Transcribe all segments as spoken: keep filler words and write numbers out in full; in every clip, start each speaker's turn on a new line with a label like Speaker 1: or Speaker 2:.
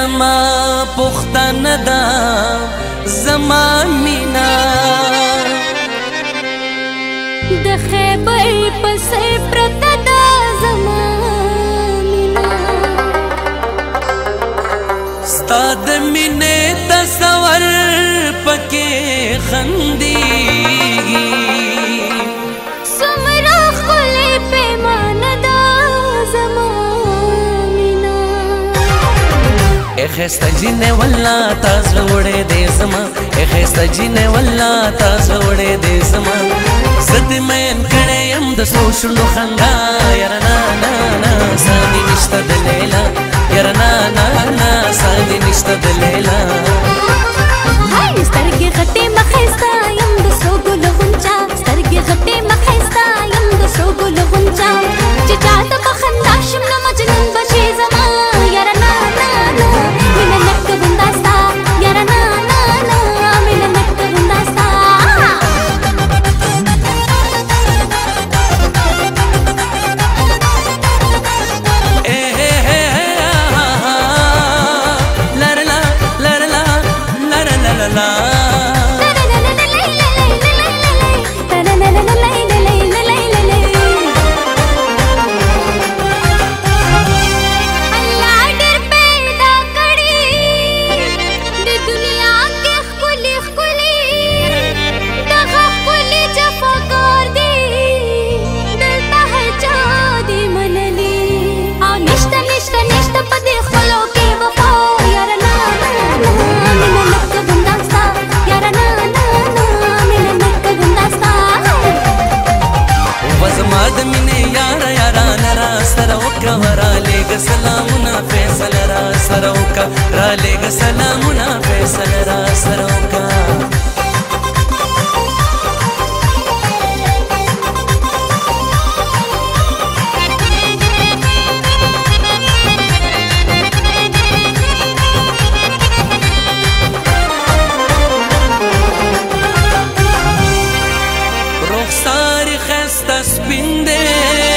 Speaker 1: زما پختانه دا زما مینا
Speaker 2: د خیبر پسې پرته دا زما مینا
Speaker 1: ستا د مینې تصور پکې خندېږي
Speaker 2: څومره ښکلې پیمانه دا زما مینا
Speaker 1: ای ښایسته جینۍ والله تا زړه وړی دی زما ای ښایسته جینۍ والله تا زړه وړی دی زما زه دې مین کړی یم د سرو شونډو خندا یاره نه نه نه سا دې نشته د لیلا یاره نه نه نه سا دې نشته د لیلا
Speaker 2: سترګې غټې مخې ستا یم د سرو ګلو غونچه سترګې غټې مخې ستا یم د سرو ګلو غونچه چې چاته په خندا شم نو مجنون به شي زما یاره نه نه نه مینه نه کوم دا ستا یاره نه نه نه مینه نه کوم دا ستا
Speaker 1: سلامونه فیصل را سره وکړه رالیږه سلامونه فیصل را سره وکړه رخسار ښایسته سپین دی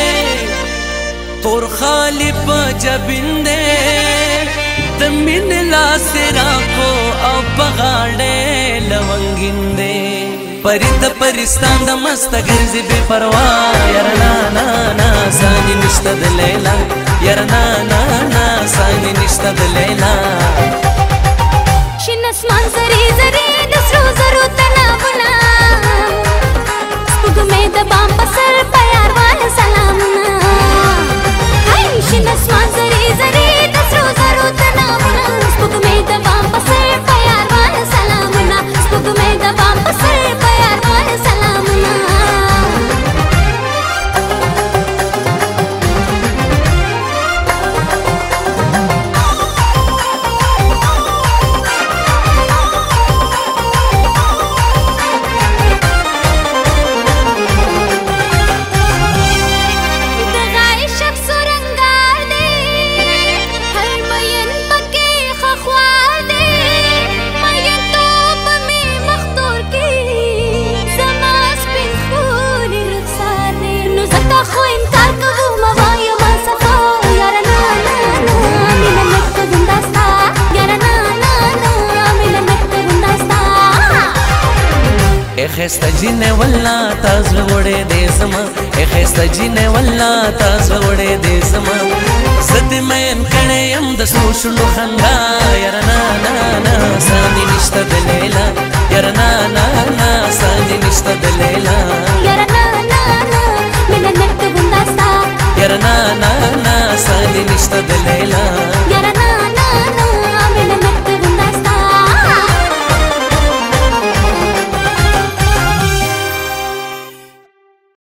Speaker 1: تور خالی په جبین دی د مینې لاسې راکو او په غاړې لونګین دی پری د پرستان د مسته ګرځي بې پروا یاره نه نه نه ځانې نشته د لیلا یاره نه نه نه ځانې نشته د لیلا
Speaker 2: شین اسمان زری زری د سرو زرو تنابونه سپوږمۍ د بام په سر په یاروانه سلامونه شین اسمان زری زری د سرو زرو تنابونه سپوږمۍ د بام په سر په یاروانه سلامونه سپوږمۍ د بام په سر په یاروانه سلامونه
Speaker 1: ای ښایسته جینۍ والله تا زړه وړی دی زما ای ښایسته جینۍ والله تا زړه وړی دی زما زه دې مین کړی یم د سرو شونډو خندا یاره نه نه نه سا دې نشته د لیلا یاره نه نه نه سا دې نشته د لیلا
Speaker 2: یاره نه نه نه مینه نه کوم دا ستا
Speaker 1: یاره نه نه نه سا دې نشته د